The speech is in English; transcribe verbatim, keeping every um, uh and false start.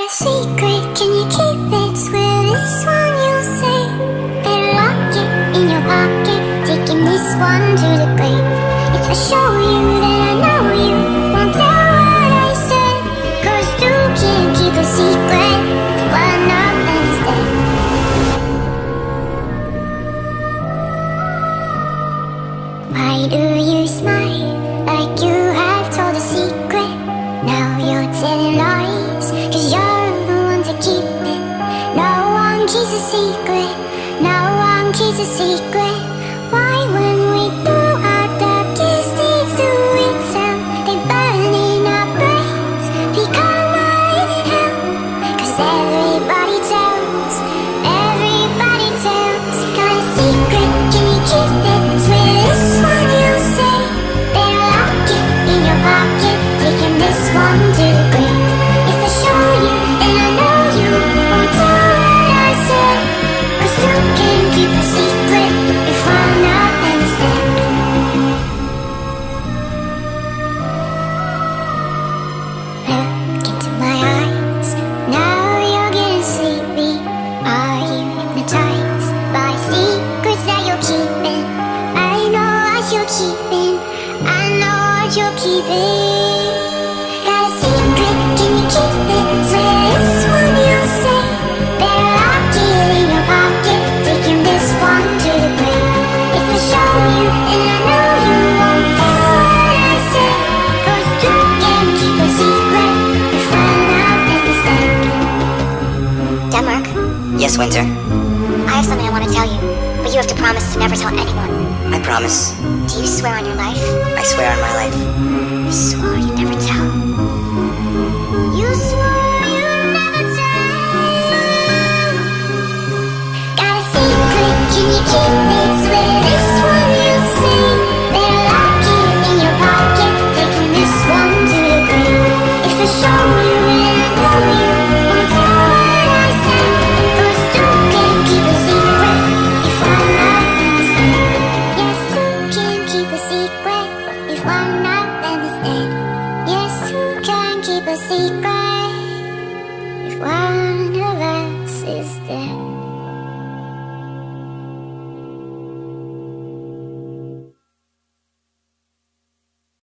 a secret, can you keep it? Swear this one you'll say. Better lock it in your pocket, taking this one to the grave. If I show you, then I know you won't tell what I said. Cause two can't keep a secret if one of them is dead. Why do you smile like you have told a secret? Now you're telling lies, cause you're the one to keep it. No one keeps a secret, no one keeps a secret. Why when we do our darkest deeds do we tell? They burn in our brains, become our living hell. Cause everybody tells, everybody tells. Got a secret, can you keep it? Swear this one you'll say. Better lock it in your pocket, taking this one to the grave. If I show you, then I know you won't tell what I said. Cause two can keep a secret if one of them is dead. Look into my eyes, now you're getting sleepy. Are you hypnotized by secrets that you're keeping? I know what you're keeping, I know what you're keeping. Got a secret, can you keep it? Swear this one you'll say. Better lock it in your pocket, taking this one to the grave. If I show you, then I know you won't tell what I said. Cause two can keep a secret if one of them is dead. Denmark? Yes, Winter? I have something I want to tell you, but you have to promise to never tell anyone. I promise. Do you swear on your life? I swear on my life. You swore you'd never